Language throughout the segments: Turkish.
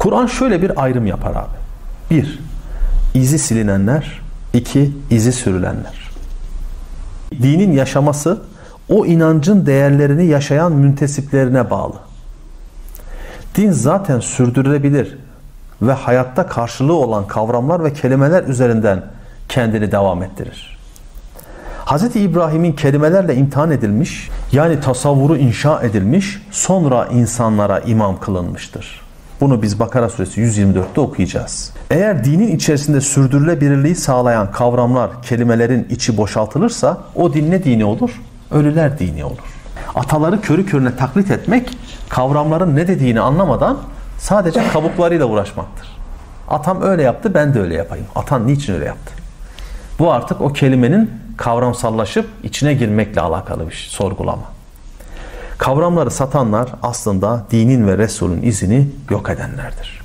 Kur'an şöyle bir ayrım yapar abi. 1. İzi silinenler. 2. İzi sürülenler. Dinin yaşaması o inancın değerlerini yaşayan müntesiplerine bağlı. Din zaten sürdürülebilir ve hayatta karşılığı olan kavramlar ve kelimeler üzerinden kendini devam ettirir. Hz. İbrahim'in kelimelerle imtihan edilmiş, yani tasavvuru inşa edilmiş, sonra insanlara imam kılınmıştır. Bunu biz Bakara suresi 124'te okuyacağız. Eğer dinin içerisinde sürdürülebilirliği sağlayan kavramlar, kelimelerin içi boşaltılırsa o din ne dini olur? Ölüler dini olur. Ataları körü körüne taklit etmek, kavramların ne dediğini anlamadan sadece kabuklarıyla uğraşmaktır. Atam öyle yaptı, ben de öyle yapayım. Atan niçin öyle yaptı? Bu artık o kelimenin kavramsallaşıp içine girmekle alakalı bir sorgulama. Kavramları satanlar aslında dinin ve Resul'ün izini yok edenlerdir.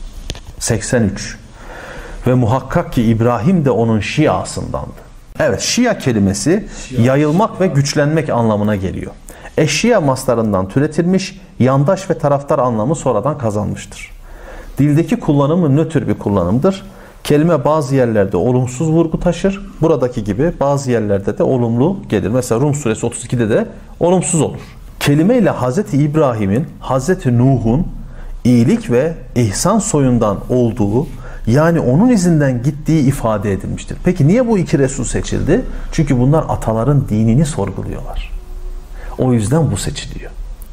83. Ve muhakkak ki İbrahim de onun şiasındandı. Evet, şia kelimesi yayılmak ve güçlenmek anlamına geliyor. Eşşia maslarından türetilmiş, yandaş ve taraftar anlamı sonradan kazanmıştır. Dildeki kullanımı nötr bir kullanımdır. Kelime bazı yerlerde olumsuz vurgu taşır. Buradaki gibi bazı yerlerde de olumlu gelir. Mesela Rum suresi 32'de de olumsuz olur. Kelime ile Hz. İbrahim'in, Hz. Nuh'un iyilik ve ihsan soyundan olduğu, yani onun izinden gittiği ifade edilmiştir. Peki niye bu iki Resul seçildi? Çünkü bunlar ataların dinini sorguluyorlar. O yüzden bu seçiliyor.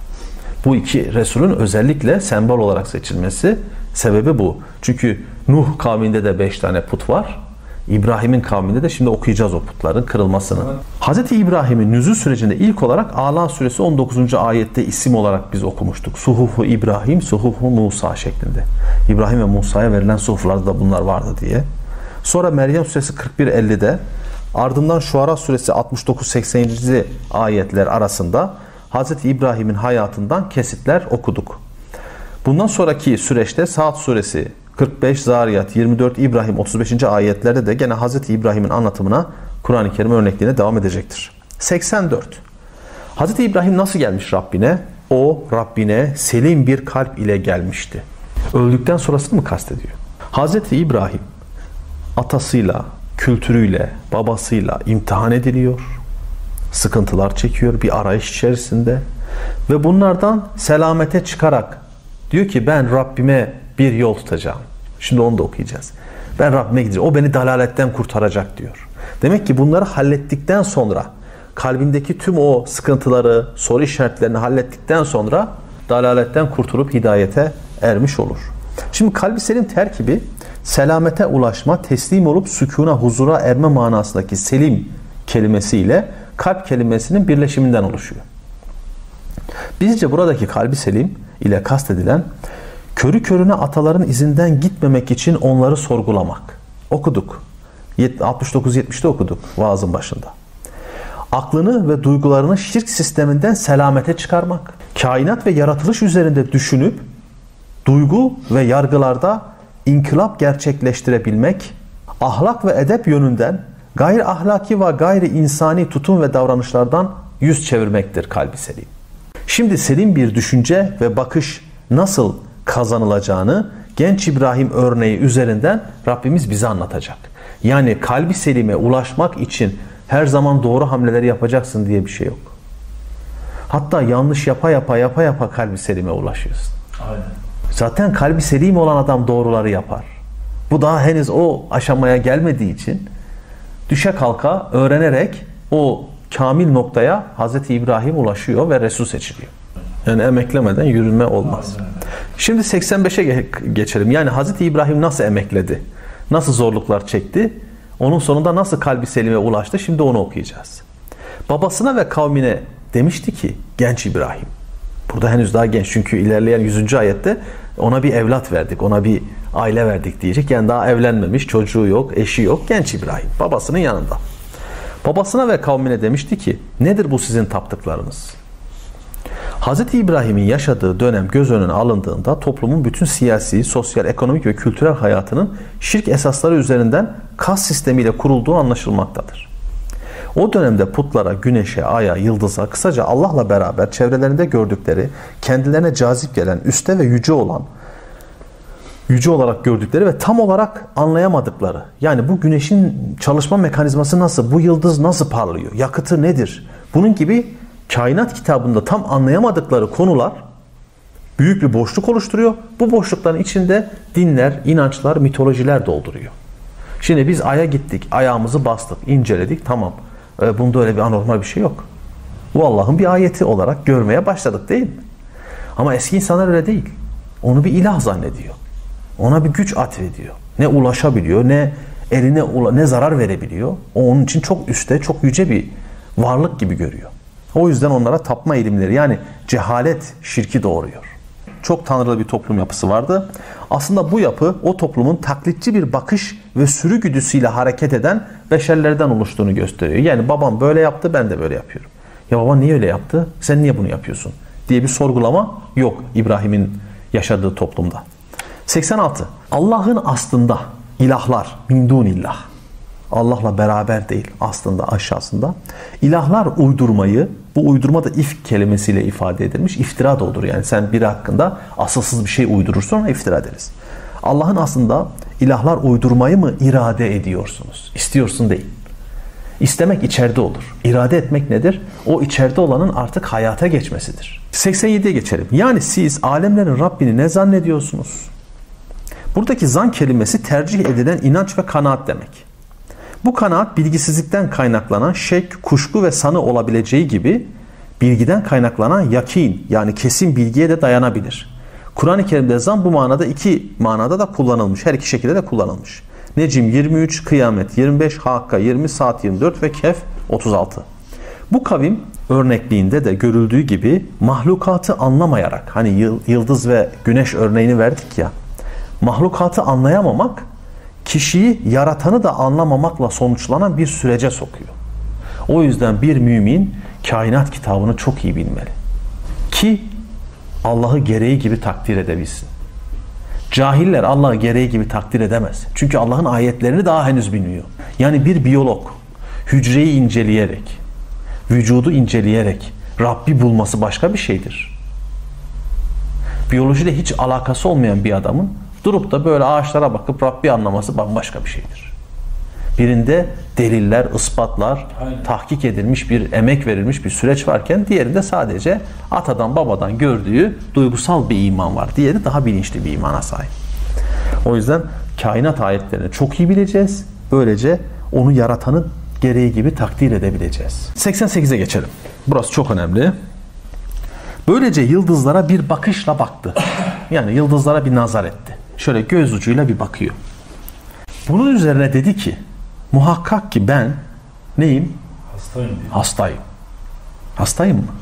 Bu iki Resul'ün özellikle sembol olarak seçilmesi sebebi bu. Çünkü Nuh kavminde de 5 tane put var. İbrahim'in kavminde de şimdi okuyacağız o putların kırılmasını. Hz. İbrahim'in nüzul sürecinde ilk olarak A'la suresi 19. ayette isim olarak biz okumuştuk. Suhufu İbrahim, suhufu Musa şeklinde. İbrahim ve Musa'ya verilen suhuflarda da bunlar vardı diye. Sonra Meryem suresi 41-50'de, ardından Şuara suresi 69-80. ayetler arasında Hz. İbrahim'in hayatından kesitler okuduk. Bundan sonraki süreçte Saat suresi 45, Zariyat 24, İbrahim 35. ayetlerde de gene Hz. İbrahim'in anlatımına Kur'an-ı Kerim örnekliğine devam edecektir. 84. Hz. İbrahim nasıl gelmiş Rabbine? O Rabbine selim bir kalp ile gelmişti. Öldükten sonrasını mı kastediyor? Hz. İbrahim atasıyla, kültürüyle, babasıyla imtihan ediliyor. Sıkıntılar çekiyor bir arayış içerisinde. Ve bunlardan selamete çıkarak diyor ki ben Rabbime bir yol tutacağım. Şimdi onu da okuyacağız. Ben Rabbime gideceğim. O beni dalaletten kurtaracak diyor. Demek ki bunları hallettikten sonra, kalbindeki tüm o sıkıntıları, soru işaretlerini hallettikten sonra dalaletten kurtulup hidayete ermiş olur. Şimdi kalbi selim terkibi selamete ulaşma, teslim olup sükûna, huzura erme manasındaki selim kelimesiyle kalp kelimesinin birleşiminden oluşuyor. Bizce buradaki kalbi selim ile kastedilen körü körüne ataların izinden gitmemek için onları sorgulamak. Okuduk. 69-70'de okuduk vaazın başında. Aklını ve duygularını şirk sisteminden selamete çıkarmak. Kainat ve yaratılış üzerinde düşünüp duygu ve yargılarda inkılap gerçekleştirebilmek, ahlak ve edep yönünden gayri ahlaki ve gayri insani tutum ve davranışlardan yüz çevirmektir kalbi selim. Şimdi selim bir düşünce ve bakış nasıl kazanılacağını genç İbrahim örneği üzerinden Rabbimiz bize anlatacak. Yani kalbi selime ulaşmak için her zaman doğru hamleleri yapacaksın diye bir şey yok. Hatta yanlış yapa kalbi selime ulaşıyorsun. Aynen. Zaten kalbi selim olan adam doğruları yapar. Bu daha henüz o aşamaya gelmediği için düşe kalka öğrenerek o kamil noktaya Hz. İbrahim ulaşıyor ve Resul seçiliyor. Yani emeklemeden yürüme olmaz. Şimdi 85'e geçelim. Yani Hz. İbrahim nasıl emekledi? Nasıl zorluklar çekti? Onun sonunda nasıl kalbi selime ulaştı? Şimdi onu okuyacağız. Babasına ve kavmine demişti ki genç İbrahim. Burada henüz daha genç. Çünkü ilerleyen 100. ayette ona bir evlat verdik. Ona bir aile verdik diyecek. Yani daha evlenmemiş, çocuğu yok, eşi yok. Genç İbrahim. Babasının yanında. Babasına ve kavmine demişti ki nedir bu sizin taptıklarınız? Hz. İbrahim'in yaşadığı dönem göz önüne alındığında toplumun bütün siyasi, sosyal, ekonomik ve kültürel hayatının şirk esasları üzerinden kas sistemiyle kurulduğu anlaşılmaktadır. O dönemde putlara, güneşe, aya, yıldıza, kısaca Allah'la beraber çevrelerinde gördükleri, kendilerine cazip gelen, üste ve yüce olan yüce olarak gördükleri ve tam olarak anlayamadıkları. Yani bu güneşin çalışma mekanizması nasıl? Bu yıldız nasıl parlıyor? Yakıtı nedir? Bunun gibi kainat kitabında tam anlayamadıkları konular büyük bir boşluk oluşturuyor. Bu boşlukların içinde dinler, inançlar, mitolojiler dolduruyor. Şimdi biz Ay'a gittik, ayağımızı bastık, inceledik, tamam. Bunda öyle bir anormal bir şey yok. Bu Allah'ın bir ayeti olarak görmeye başladık, değil mi? Ama eski insanlar öyle değil. Onu bir ilah zannediyor. Ona bir güç atfediyor. Ne ulaşabiliyor, ne eline ne zarar verebiliyor. O onun için çok üstte, çok yüce bir varlık gibi görüyor. O yüzden onlara tapma eğilimleri, yani cehalet şirki doğuruyor. Çok tanrılı bir toplum yapısı vardı. Aslında bu yapı o toplumun taklitçi bir bakış ve sürü güdüsüyle hareket eden beşerlerden oluştuğunu gösteriyor. Yani babam böyle yaptı, ben de böyle yapıyorum. Ya baba niye öyle yaptı? Sen niye bunu yapıyorsun? Diye bir sorgulama yok İbrahim'in yaşadığı toplumda. 86. Allah'ın aslında ilahlar, min dunillah. Allah'la beraber değil, aslında aşağısında. İlahlar uydurmayı, bu uydurma da ifk kelimesiyle ifade edilmiş, iftira da olur. Yani sen biri hakkında asılsız bir şey uydurursun, ona iftira deriz. Allah'ın aslında ilahlar uydurmayı mı irade ediyorsunuz? İstiyorsun değil. İstemek içeride olur. İrade etmek nedir? O içeride olanın artık hayata geçmesidir. 87'ye geçelim. Yani siz alemlerin Rabbini ne zannediyorsunuz? Buradaki zan kelimesi tercih edilen inanç ve kanaat demek. Bu kanaat bilgisizlikten kaynaklanan şek, kuşku ve sanı olabileceği gibi bilgiden kaynaklanan yakin, yani kesin bilgiye de dayanabilir. Kur'an-ı Kerim'de zan bu manada iki manada da kullanılmış. Her iki şekilde de kullanılmış. Necm 23, Kıyamet 25, Hakka 20, Saat 24 ve Kehf 36. Bu kavim örnekliğinde de görüldüğü gibi mahlukatı anlamayarak, hani yıldız ve güneş örneğini verdik ya, mahlukatı anlayamamak kişiyi yaratanı da anlamamakla sonuçlanan bir sürece sokuyor. O yüzden bir mümin kainat kitabını çok iyi bilmeli. Ki Allah'ı gereği gibi takdir edebilsin. Cahiller Allah'ı gereği gibi takdir edemez. Çünkü Allah'ın ayetlerini daha henüz bilmiyor. Yani bir biyolog hücreyi inceleyerek, vücudu inceleyerek Rabbi bulması başka bir şeydir. Biyolojiyle hiç alakası olmayan bir adamın durup da böyle ağaçlara bakıp Rabbi anlaması bambaşka bir şeydir. Birinde deliller, ispatlar, tahkik edilmiş bir emek verilmiş bir süreç varken diğerinde sadece atadan babadan gördüğü duygusal bir iman var. Diğeri daha bilinçli bir imana sahip. O yüzden kainat ayetlerini çok iyi bileceğiz. Böylece onu yaratanı gereği gibi takdir edebileceğiz. 88'e geçelim. Burası çok önemli. Böylece yıldızlara bir bakışla baktı. Yani yıldızlara bir nazar etti. Şöyle göz ucuyla bir bakıyor. Bunun üzerine dedi ki, muhakkak ki ben neyim? Hastayım diyor. Hastayım. Hastayım mı?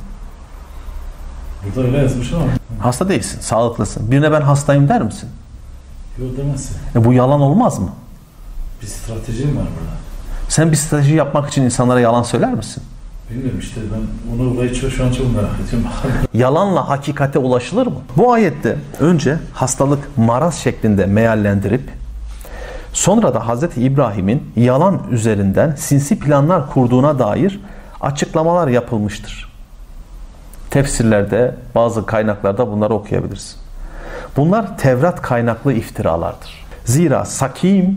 Burada öyle yazmış ama. Hasta değilsin, sağlıklısın. Birine ben hastayım der misin? Yok demezsin. Bu yalan olmaz mı? Bir stratejim var burada. Sen bir strateji yapmak için insanlara yalan söyler misin? Bilmiyorum işte, ben onu olayı şu an çok merak ediyorum. Yalanla hakikate ulaşılır mı? Bu ayette önce hastalık, maraz şeklinde meallendirip sonra da Hz. İbrahim'in yalan üzerinden sinsi planlar kurduğuna dair açıklamalar yapılmıştır. Tefsirlerde, bazı kaynaklarda bunları okuyabilirsin. Bunlar Tevrat kaynaklı iftiralardır. Zira sakim,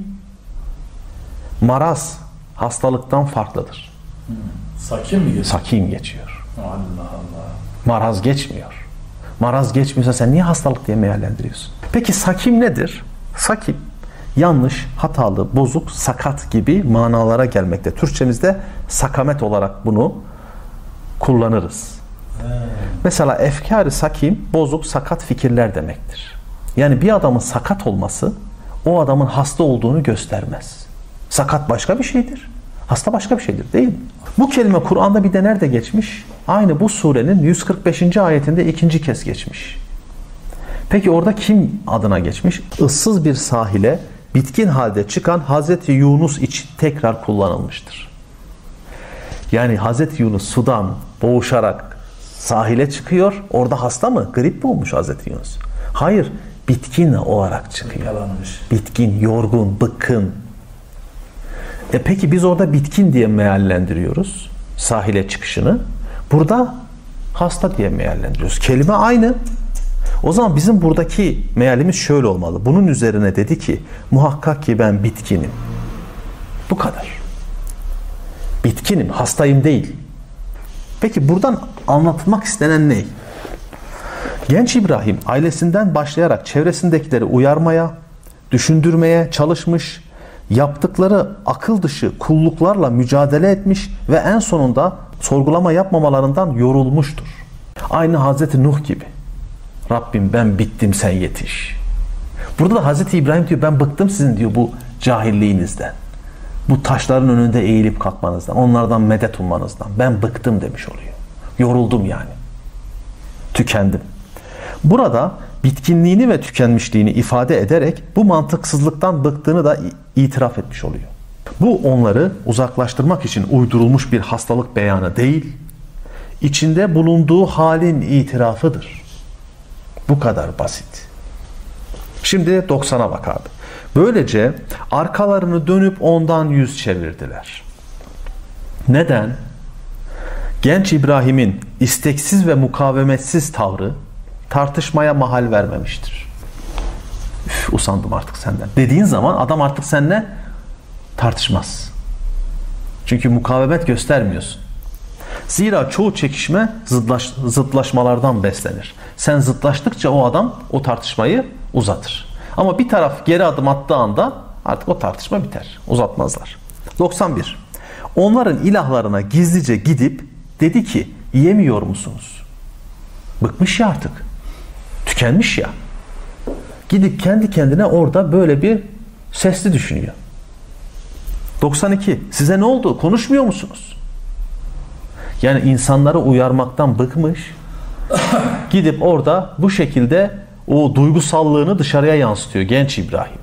maraz hastalıktan farklıdır. Sakin mi geçiyor? Sakim geçiyor. Allah Allah. Maraz geçmiyor. Maraz geçmiyorsa sen niye hastalık diye meallendiriyorsun? Peki sakim nedir? Sakim, yanlış, hatalı, bozuk, sakat gibi manalara gelmekte. Türkçemizde sakamet olarak bunu kullanırız. Mesela efkâr-ı sakim, bozuk, sakat fikirler demektir. Yani bir adamın sakat olması o adamın hasta olduğunu göstermez. Sakat başka bir şeydir. Hasta başka bir şeydir, değil mi? Bu kelime Kur'an'da bir de nerede geçmiş? Aynı bu surenin 145. ayetinde ikinci kez geçmiş. Peki orada kim adına geçmiş? Issız bir sahile bitkin halde çıkan Hazreti Yunus için tekrar kullanılmıştır. Yani Hazreti Yunus sudan boğuşarak sahile çıkıyor. Orada hasta mı? Grip mi olmuş Hazreti Yunus? Hayır, bitkin olarak çıkıyor. Bitkin, yorgun, bıkkın. Peki biz orada bitkin diye meallendiriyoruz sahile çıkışını. Burada hasta diye meallendiriyoruz. Kelime aynı. O zaman bizim buradaki mealimiz şöyle olmalı. Bunun üzerine dedi ki muhakkak ki ben bitkinim. Bu kadar. Bitkinim, hastayım değil. Peki buradan anlatılmak istenen ne? Genç İbrahim ailesinden başlayarak çevresindekileri uyarmaya, düşündürmeye çalışmış, yaptıkları akıl dışı kulluklarla mücadele etmiş ve en sonunda sorgulama yapmamalarından yorulmuştur. Aynı Hazreti Nuh gibi. Rabbim ben bittim, sen yetiş. Burada da Hazreti İbrahim diyor ben bıktım sizin diyor bu cahilliğinizden. Bu taşların önünde eğilip kalkmanızdan, onlardan medet ummanızdan. Ben bıktım demiş oluyor. Yoruldum yani. Tükendim. Burada bitkinliğini ve tükenmişliğini ifade ederek bu mantıksızlıktan bıktığını da itiraf etmiş oluyor. Bu onları uzaklaştırmak için uydurulmuş bir hastalık beyanı değil, içinde bulunduğu halin itirafıdır. Bu kadar basit. Şimdi 90'a bak abi. Böylece arkalarını dönüp ondan yüz çevirdiler. Neden? Genç İbrahim'in isteksiz ve mukavemetsiz tavrı tartışmaya mahal vermemiştir. Üf, usandım artık senden. Dediğin zaman adam artık seninle tartışmaz. Çünkü mukavemet göstermiyorsun. Zira çoğu çekişme zıtlaşmalardan beslenir. Sen zıtlaştıkça o adam o tartışmayı uzatır. Ama bir taraf geri adım attığı anda artık o tartışma biter. Uzatmazlar. 91. Onların ilahlarına gizlice gidip dedi ki yemiyor musunuz? Bıkmış ya artık. Tükenmiş ya. Gidip kendi kendine orada böyle bir sesli düşünüyor. 92. Size ne oldu? Konuşmuyor musunuz? Yani insanları uyarmaktan bıkmış. Gidip orada bu şekilde o duygusallığını dışarıya yansıtıyor genç İbrahim.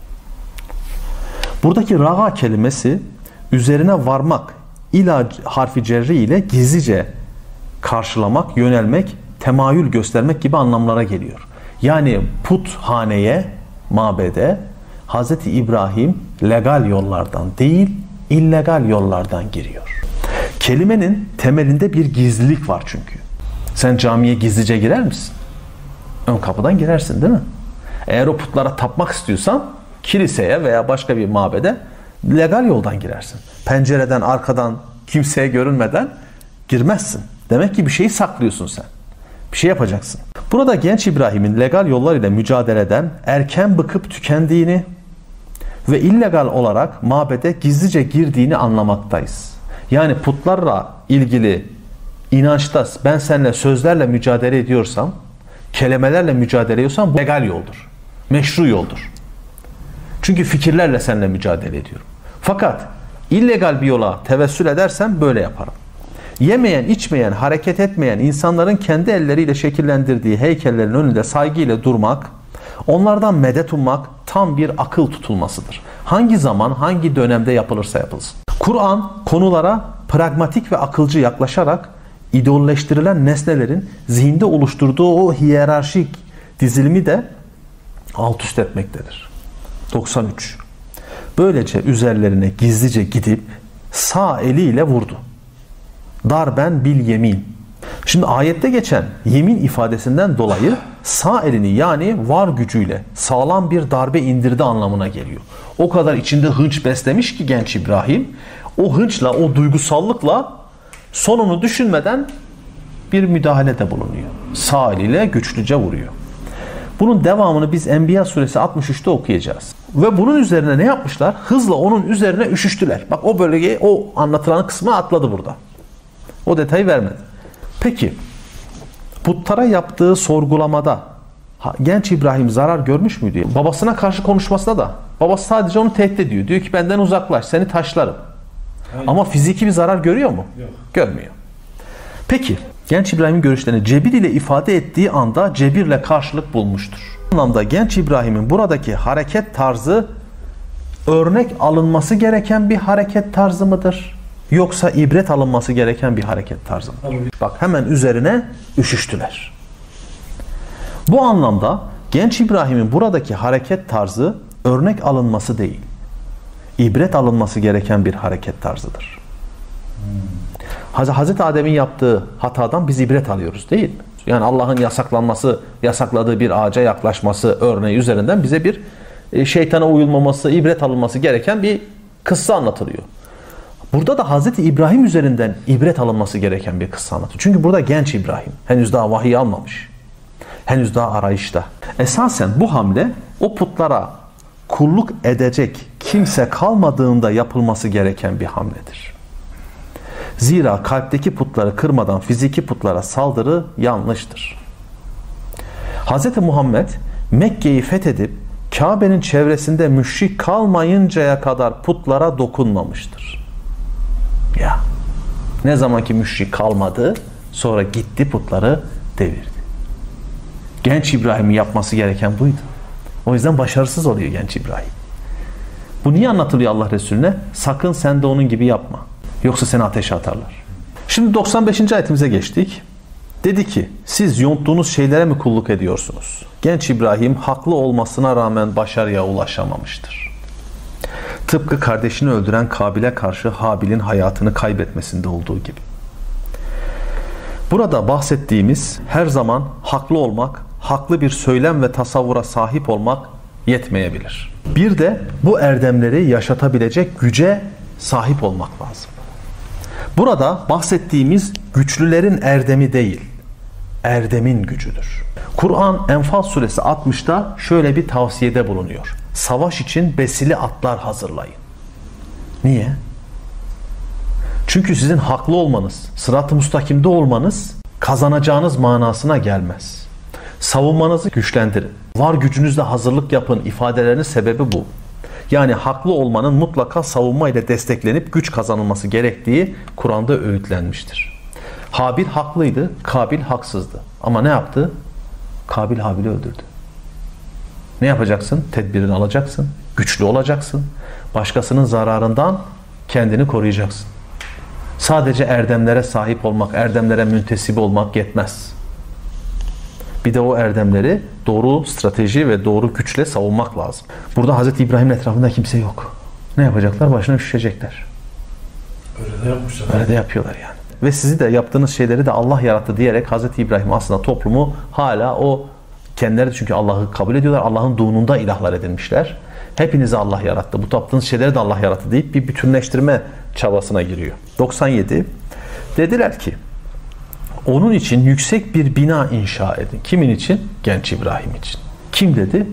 Buradaki raga kelimesi üzerine varmak ila harfi cerri ile gizlice karşılamak, yönelmek, temayül göstermek gibi anlamlara geliyor. Yani puthaneye, mabede Hz. İbrahim legal yollardan değil, illegal yollardan giriyor. Kelimenin temelinde bir gizlilik var çünkü. Sen camiye gizlice girer misin? Ön kapıdan girersin değil mi? Eğer o putlara tapmak istiyorsan kiliseye veya başka bir mabede legal yoldan girersin. Pencereden, arkadan, kimseye görünmeden girmezsin. Demek ki bir şeyi saklıyorsun sen. Bir şey yapacaksın. Burada genç İbrahim'in legal yollar ile mücadeleden erken bıkıp tükendiğini ve illegal olarak mabede gizlice girdiğini anlamaktayız. Yani putlarla ilgili inançta ben seninle sözlerle mücadele ediyorsam, kelimelerle mücadele ediyorsam bu legal yoldur. Meşru yoldur. Çünkü fikirlerle seninle mücadele ediyorum. Fakat illegal bir yola tevessül edersem böyle yaparım. Yemeyen, içmeyen, hareket etmeyen insanların kendi elleriyle şekillendirdiği heykellerin önünde saygıyla durmak, onlardan medet ummak tam bir akıl tutulmasıdır. Hangi zaman, hangi dönemde yapılırsa yapılsın. Kur'an konulara pragmatik ve akılcı yaklaşarak idolleştirilen nesnelerin zihinde oluşturduğu o hiyerarşik dizilimi de alt üst etmektedir. 93. Böylece üzerlerine gizlice gidip sağ eliyle vurdu. Darben bil yemin. Şimdi ayette geçen yemin ifadesinden dolayı sağ elini yani var gücüyle sağlam bir darbe indirdi anlamına geliyor. O kadar içinde hınç beslemiş ki genç İbrahim, o hınçla, o duygusallıkla sonunu düşünmeden bir müdahalede bulunuyor. Sağ eliyle güçlüce vuruyor. Bunun devamını biz Enbiya suresi 63'te okuyacağız. Ve bunun üzerine ne yapmışlar? Hızla onun üzerine üşüştüler. Bak o bölgeyi, o anlatılan kısmı atladı burada. O detayı vermedi. Peki, putlara yaptığı sorgulamada genç İbrahim zarar görmüş müydü? Babasına karşı konuşmasına da babası sadece onu tehdit ediyor. Diyor ki benden uzaklaş, seni taşlarım. Aynen. Ama fiziki bir zarar görüyor mu? Yok. Görmüyor. Peki, genç İbrahim'in görüşlerini cebir ile ifade ettiği anda cebirle karşılık bulmuştur. Bu anlamda genç İbrahim'in buradaki hareket tarzı örnek alınması gereken bir hareket tarzı mıdır? Yoksa ibret alınması gereken bir hareket tarzı mıdır? Bak hemen üzerine üşüştüler. Bu anlamda genç İbrahim'in buradaki hareket tarzı örnek alınması değil, ibret alınması gereken bir hareket tarzıdır. Hazreti Adem'in yaptığı hatadan biz ibret alıyoruz değil mi? Yani Allah'ın yasakladığı bir ağaca yaklaşması örneği üzerinden bize bir şeytana uyulmaması, ibret alınması gereken bir kıssa anlatılıyor. Burada da Hazreti İbrahim üzerinden ibret alınması gereken bir kıssa anlatılıyor. Çünkü burada genç İbrahim. Henüz daha vahiy almamış. Henüz daha arayışta. Esasen bu hamle o putlara kulluk edecek kimse kalmadığında yapılması gereken bir hamledir. Zira kalpteki putları kırmadan fiziki putlara saldırı yanlıştır. Hz. Muhammed Mekke'yi fethedip Kabe'nin çevresinde müşrik kalmayıncaya kadar putlara dokunmamıştır. Ya, ne zamanki müşrik kalmadı, sonra gitti putları devirdi. Genç İbrahim'in yapması gereken buydu. O yüzden başarısız oluyor genç İbrahim. Bu niye anlatılıyor Allah Resulüne? Sakın sen de onun gibi yapma. Yoksa seni ateşe atarlar. Şimdi 95. ayetimize geçtik. Dedi ki, siz yonttuğunuz şeylere mi kulluk ediyorsunuz? Genç İbrahim haklı olmasına rağmen başarıya ulaşamamıştır. Tıpkı kardeşini öldüren Kabil'e karşı Habil'in hayatını kaybetmesinde olduğu gibi. Burada bahsettiğimiz her zaman haklı olmak, haklı bir söylem ve tasavvura sahip olmak yetmeyebilir. Bir de bu erdemleri yaşatabilecek güce sahip olmak lazım. Burada bahsettiğimiz güçlülerin erdemi değil, erdemin gücüdür. Kur'an Enfal suresi 60'ta şöyle bir tavsiyede bulunuyor. Savaş için besili atlar hazırlayın. Niye? Çünkü sizin haklı olmanız, sırat-ı müstakimde olmanız kazanacağınız manasına gelmez. Savunmanızı güçlendirin. Var gücünüzle hazırlık yapın ifadelerinin sebebi bu. Yani haklı olmanın mutlaka savunma ile desteklenip güç kazanılması gerektiği Kur'an'da öğütlenmiştir. Habil haklıydı, Kabil haksızdı. Ama ne yaptı? Kabil Habil'i öldürdü. Ne yapacaksın? Tedbirini alacaksın, güçlü olacaksın. Başkasının zararından kendini koruyacaksın. Sadece erdemlere sahip olmak, erdemlere müntesip olmak yetmez. Bir de o erdemleri doğru strateji ve doğru güçle savunmak lazım. Burada Hz. İbrahim'in etrafında kimse yok. Ne yapacaklar? Başına üşüşecekler. Öyle de yapmışlar. Öyle de yapıyorlar yani. Ve sizi de yaptığınız şeyleri de Allah yarattı diyerek Hz. İbrahim aslında toplumu hala o kendileri de çünkü Allah'ı kabul ediyorlar. Allah'ınduğununda ilahlar edinmişler. Hepinizi Allah yarattı. Bu taptığınız şeyleri de Allah yarattı deyip bir bütünleştirme çabasına giriyor. 97. Dediler ki onun için yüksek bir bina inşa edin. Kimin için? Genç İbrahim için. Kim dedi?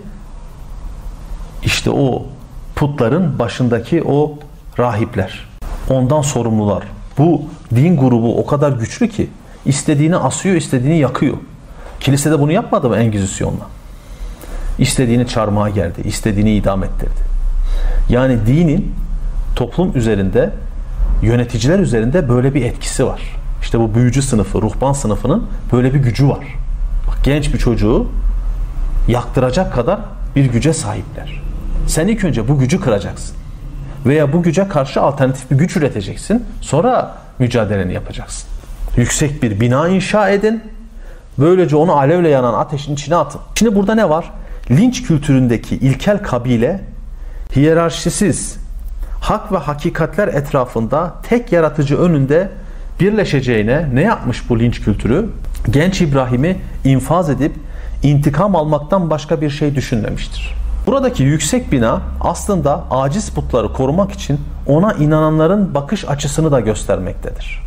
İşte o putların başındaki o rahipler. Ondan sorumlular. Bu din grubu o kadar güçlü ki istediğini asıyor, istediğini yakıyor. Kilisede bunu yapmadı mı Engizisyon'la? İstediğini çarmıha gerdi, istediğini idam ettirdi. Yani dinin toplum üzerinde, yöneticiler üzerinde böyle bir etkisi var. İşte bu büyücü sınıfı, ruhban sınıfının böyle bir gücü var. Bak, genç bir çocuğu yaktıracak kadar bir güce sahipler. Sen ilk önce bu gücü kıracaksın. Veya bu güce karşı alternatif bir güç üreteceksin. Sonra mücadeleni yapacaksın. Yüksek bir bina inşa edin. Böylece onu alevle yanan ateşin içine atın. Şimdi burada ne var? Linç kültüründeki ilkel kabile hiyerarşisiz, hak ve hakikatler etrafında tek yaratıcı önünde birleşeceğine ne yapmış bu linç kültürü? Genç İbrahim'i infaz edip intikam almaktan başka bir şey düşünmemiştir. Buradaki yüksek bina aslında aciz putları korumak için ona inananların bakış açısını da göstermektedir.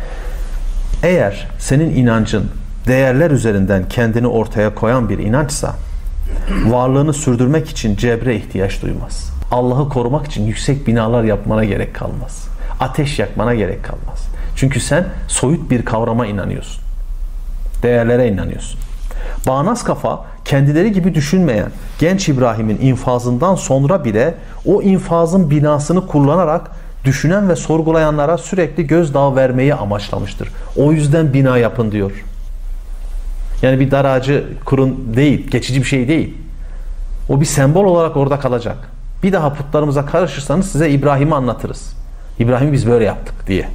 Eğer senin inancın değerler üzerinden kendini ortaya koyan bir inançsa, varlığını sürdürmek için cebre ihtiyaç duymaz. Allah'ı korumak için yüksek binalar yapmana gerek kalmaz. Ateş yakmana gerek kalmaz. Çünkü sen soyut bir kavrama inanıyorsun. Değerlere inanıyorsun. Bağnaz kafa, kendileri gibi düşünmeyen genç İbrahim'in infazından sonra bile o infazın binasını kullanarak düşünen ve sorgulayanlara sürekli gözdağı vermeyi amaçlamıştır. O yüzden bina yapın diyor. Yani bir dar ağacı kurun değil, geçici bir şey değil. O bir sembol olarak orada kalacak. Bir daha putlarımıza karışırsanız size İbrahim'i anlatırız. İbrahim'i biz böyle yaptık diye.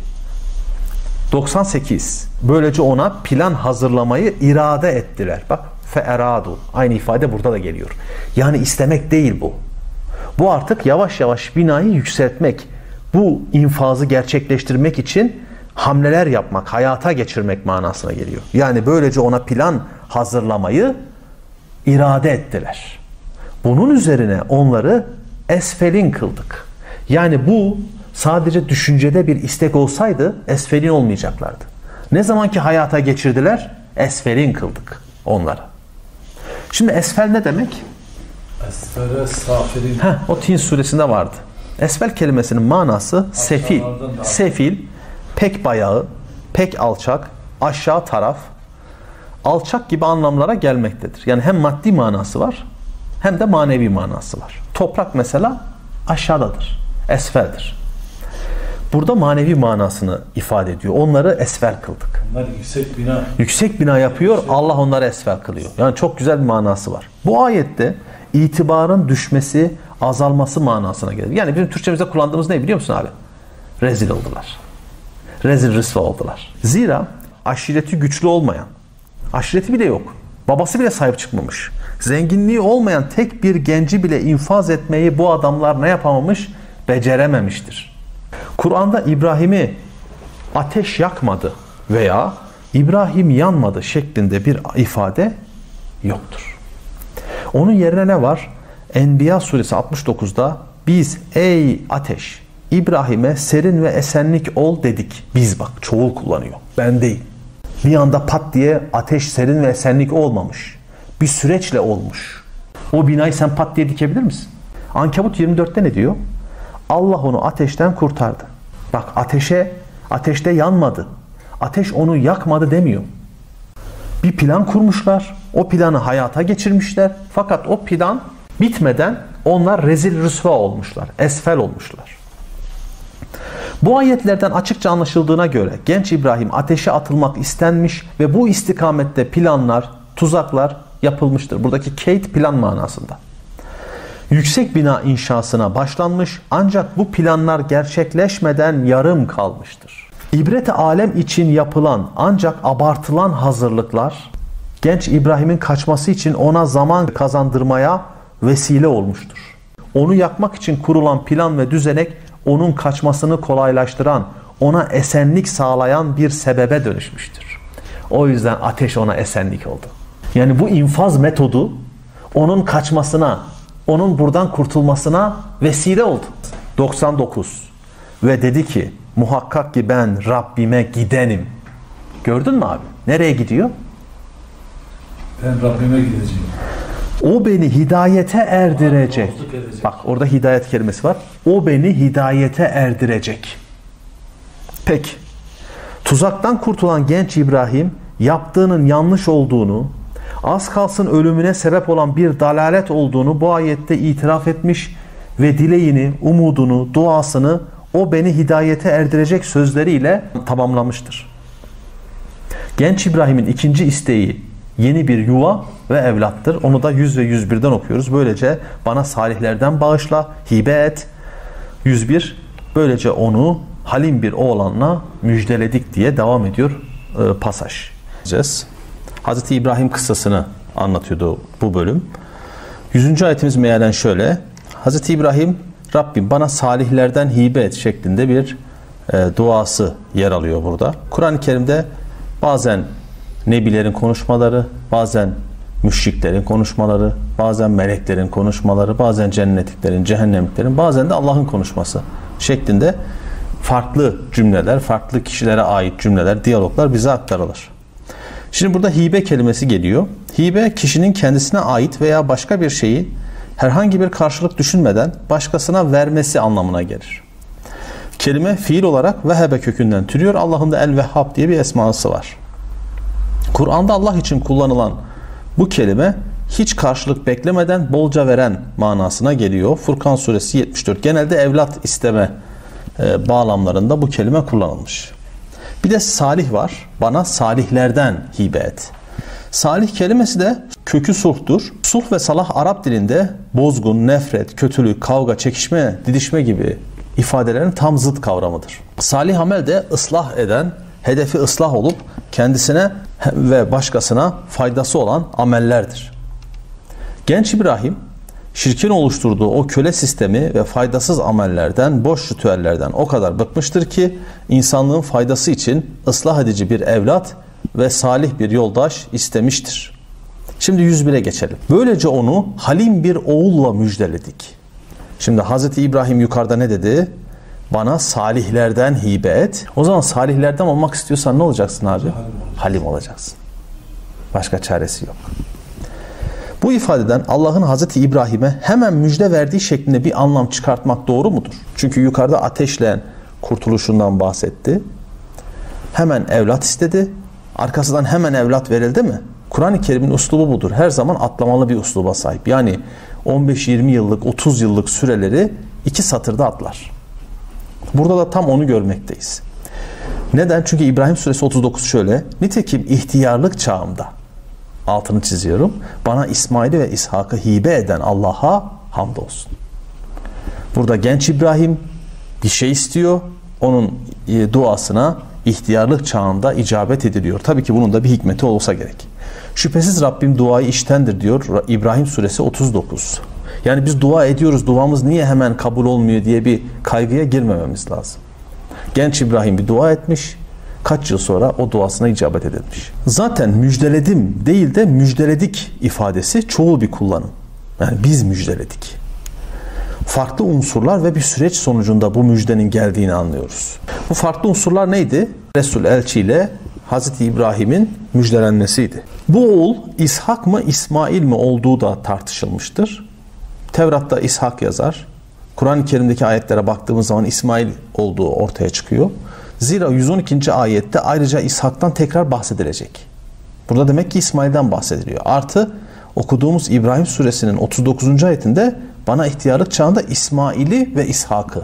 98. Böylece ona plan hazırlamayı irade ettiler. Bak, fe'eradu. Aynı ifade burada da geliyor. Yani istemek değil bu. Bu artık yavaş yavaş binayı yükseltmek, bu infazı gerçekleştirmek için hamleler yapmak, hayata geçirmek manasına geliyor. Yani böylece ona plan hazırlamayı irade ettiler. Bunun üzerine onları esfelin kıldık. Yani bu sadece düşüncede bir istek olsaydı esfelin olmayacaklardı. Ne zaman ki hayata geçirdiler, esfelin kıldık onları. Şimdi esfel ne demek? Esfere safilin. O Tin suresinde vardı. Esfel kelimesinin manası sefil. Sefil, pek bayağı, pek alçak, aşağı taraf, alçak gibi anlamlara gelmektedir. Yani hem maddi manası var hem de manevi manası var. Toprak mesela aşağıdadır, esfeldir. Burada manevi manasını ifade ediyor. Onları esfel kıldık. Onlar yüksek bina yapıyor, Allah onları esfel kılıyor. Yani çok güzel bir manası var. Bu ayette itibarın düşmesi, azalması manasına gelir. Yani bizim Türkçemizde kullandığımız ne biliyor musun abi? Rezil oldular. Rezil rüsva oldular. Zira aşireti güçlü olmayan, aşireti bile yok, babası bile sahip çıkmamış, zenginliği olmayan tek bir genci bile infaz etmeyi bu adamlar ne yapamamış? Becerememiştir. Kur'an'da İbrahim'i ateş yakmadı veya İbrahim yanmadı şeklinde bir ifade yoktur. Onun yerine ne var? Enbiya suresi 69'da biz ey ateş İbrahim'e serin ve esenlik ol dedik. Biz bak çoğul kullanıyor. Ben değil. Bir anda pat diye ateş serin ve esenlik olmamış. Bir süreçle olmuş. O binayı sen pat diye dikebilir misin? Ankebut 24'te ne diyor? Allah onu ateşten kurtardı. Bak ateşte yanmadı. Ateş onu yakmadı demiyor. Bir plan kurmuşlar. O planı hayata geçirmişler. Fakat o plan bitmeden onlar rezil rüsva olmuşlar. Esfel olmuşlar. Bu ayetlerden açıkça anlaşıldığına göre genç İbrahim ateşe atılmak istenmiş ve bu istikamette planlar, tuzaklar yapılmıştır. Buradaki keyit plan manasında. Yüksek bina inşasına başlanmış ancak bu planlar gerçekleşmeden yarım kalmıştır. İbret-i alem için yapılan ancak abartılan hazırlıklar genç İbrahim'in kaçması için ona zaman kazandırmaya vesile olmuştur. Onu yakmak için kurulan plan ve düzenek onun kaçmasını kolaylaştıran, ona esenlik sağlayan bir sebebe dönüşmüştür. O yüzden ateş ona esenlik oldu. Yani bu infaz metodu onun kaçmasına, onun buradan kurtulmasına vesile oldu. 99 ve dedi ki muhakkak ki ben Rabbime gidenim. Gördün mü abi? Nereye gidiyor? Ben Rabbime gideceğim. O beni hidayete erdirecek. Bak orada hidayet kelimesi var. O beni hidayete erdirecek. Peki. Tuzaktan kurtulan genç İbrahim yaptığının yanlış olduğunu, az kalsın ölümüne sebep olan bir dalalet olduğunu bu ayette itiraf etmiş ve dileğini, umudunu, duasını o beni hidayete erdirecek sözleriyle tamamlamıştır. Genç İbrahim'in ikinci isteği yeni bir yuva ve evlattır. Onu da 100 ve 101'den okuyoruz. Böylece bana salihlerden bağışla, hibe et. 101. Böylece onu halim bir oğlanla müjdeledik diye devam ediyor pasaj. Hazreti İbrahim kıssasını anlatıyordu bu bölüm. 100. ayetimiz mealen şöyle. Hazreti İbrahim Rabbim bana salihlerden hibe et şeklinde bir duası yer alıyor burada. Kur'an-ı Kerim'de bazen nebilerin konuşmaları, bazen müşriklerin konuşmaları, bazen meleklerin konuşmaları, bazen cennetliklerin, cehennemliklerin, bazen de Allah'ın konuşması şeklinde farklı cümleler, farklı kişilere ait cümleler, diyaloglar bize aktarılır. Şimdi burada hibe kelimesi geliyor. Hibe kişinin kendisine ait veya başka bir şeyi herhangi bir karşılık düşünmeden başkasına vermesi anlamına gelir. Kelime fiil olarak vehebe kökünden türüyor. Allah'ın da El-Vehhab diye bir esması var. Kur'an'da Allah için kullanılan bu kelime hiç karşılık beklemeden bolca veren manasına geliyor. Furkan suresi 74. Genelde evlat isteme bağlamlarında bu kelime kullanılmış. Bir de salih var. Bana salihlerden hibe et. Salih kelimesi de kökü sulhtur. Sulh ve salah Arap dilinde bozgun, nefret, kötülük, kavga, çekişme, didişme gibi ifadelerin tam zıt kavramıdır. Salih amel de ıslah eden, hedefi ıslah olup kendisine ve başkasına faydası olan amellerdir. Genç İbrahim şirkin oluşturduğu o köle sistemi ve faydasız amellerden, boş ritüellerden o kadar bıkmıştır ki insanlığın faydası için ıslah edici bir evlat ve salih bir yoldaş istemiştir. Şimdi 101'e geçelim. Böylece onu halim bir oğulla müjdeledik. Şimdi Hazreti İbrahim yukarıda ne dedi? Bana salihlerden hibe et. O zaman salihlerden olmak istiyorsan ne olacaksın abi? Halim olacaksın. Başka çaresi yok. Bu ifadeden Allah'ın Hazreti İbrahim'e hemen müjde verdiği şeklinde bir anlam çıkartmak doğru mudur? Çünkü yukarıda ateşle kurtuluşundan bahsetti. Hemen evlat istedi. Arkasından hemen evlat verildi mi? Kur'an-ı Kerim'in uslubu budur. Her zaman atlamalı bir usluba sahip. Yani 15-20 yıllık, 30 yıllık süreleri 2 satırda atlar. Burada da tam onu görmekteyiz. Neden? Çünkü İbrahim suresi 39 şöyle. Nitekim ihtiyarlık çağımda, altını çiziyorum, bana İsmail'i ve İshak'ı hibe eden Allah'a hamdolsun. Burada genç İbrahim bir şey istiyor. Onun duasına ihtiyarlık çağında icabet ediliyor. Tabii ki bunun da bir hikmeti olsa gerek. Şüphesiz Rabbim duayı iştendir diyor İbrahim suresi 39. Yani biz dua ediyoruz, duamız niye hemen kabul olmuyor diye bir kaygıya girmememiz lazım. Genç İbrahim bir dua etmiş, kaç yıl sonra o duasına icabet edilmiş. Zaten müjdeledim değil de müjdeledik ifadesi çoğul bir kullanım. Yani biz müjdeledik. Farklı unsurlar ve bir süreç sonucunda bu müjdenin geldiğini anlıyoruz. Bu farklı unsurlar neydi? Resul elçi ile Hazreti İbrahim'in müjdelenmesiydi. Bu oğul İshak mı İsmail mi olduğu da tartışılmıştır. Tevrat'ta İshak yazar. Kur'an-ı Kerim'deki ayetlere baktığımız zaman İsmail olduğu ortaya çıkıyor. Zira 112. ayette ayrıca İshak'tan tekrar bahsedilecek. Burada demek ki İsmail'den bahsediliyor. Artı okuduğumuz İbrahim suresinin 39. ayetinde bana ihtiyarlık çağında İsmail'i ve İshak'ı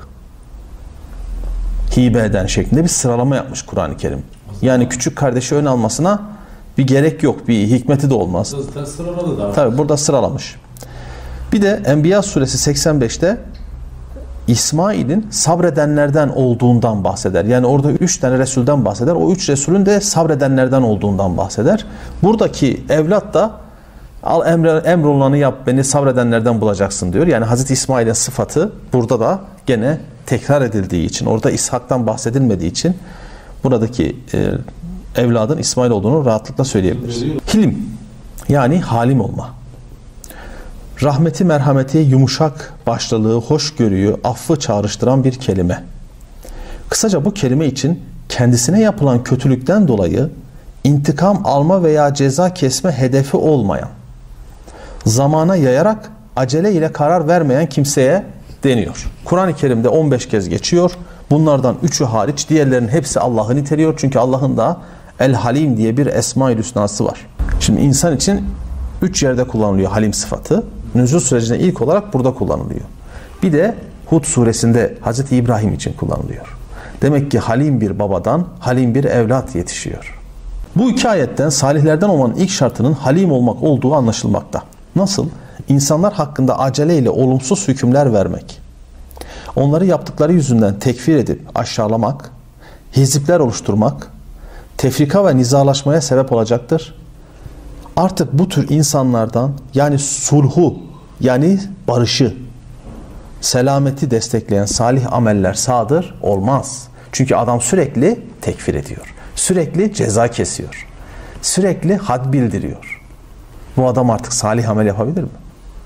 hibe eden şeklinde bir sıralama yapmış Kur'an-ı Kerim. Yani küçük kardeşi ön almasına bir gerek yok, bir hikmeti de olmaz. Tabi burada sıralamış. Bir de Enbiya suresi 85'te İsmail'in sabredenlerden olduğundan bahseder. Yani orada 3 tane Resul'den bahseder. O 3 Resul'ün de sabredenlerden olduğundan bahseder. Buradaki evlat da al emrolunanı yap, beni sabredenlerden bulacaksın diyor. Yani Hazreti İsmail'in sıfatı burada da gene tekrar edildiği için, orada İshak'tan bahsedilmediği için buradaki evladın İsmail olduğunu rahatlıkla söyleyebiliriz. Hilim, yani halim olma. Rahmeti, merhameti, yumuşak başlılığı, hoşgörüyü, affı çağrıştıran bir kelime. Kısaca bu kelime için kendisine yapılan kötülükten dolayı intikam alma veya ceza kesme hedefi olmayan, zamana yayarak acele ile karar vermeyen kimseye deniyor. Kur'an-ı Kerim'de 15 kez geçiyor. Bunlardan 3'ü hariç diğerlerinin hepsi Allah'ı niteliyor. Çünkü Allah'ın da El Halim diye bir Esma-ül Hüsna'sı var. Şimdi insan için 3 yerde kullanılıyor halim sıfatı. Nüzul sürecinde ilk olarak burada kullanılıyor. Bir de Hud suresinde Hazreti İbrahim için kullanılıyor. Demek ki halim bir babadan halim bir evlat yetişiyor. Bu iki ayetten salihlerden olmanın ilk şartının halim olmak olduğu anlaşılmakta. Nasıl? İnsanlar hakkında aceleyle olumsuz hükümler vermek, onları yaptıkları yüzünden tekfir edip aşağılamak, hizipler oluşturmak, tefrika ve nizalaşmaya sebep olacaktır. Artık bu tür insanlardan, yani sulhu, yani barışı, selameti destekleyen salih ameller sadır olmaz. Çünkü adam sürekli tekfir ediyor. Sürekli ceza kesiyor. Sürekli had bildiriyor. Bu adam artık salih amel yapabilir mi?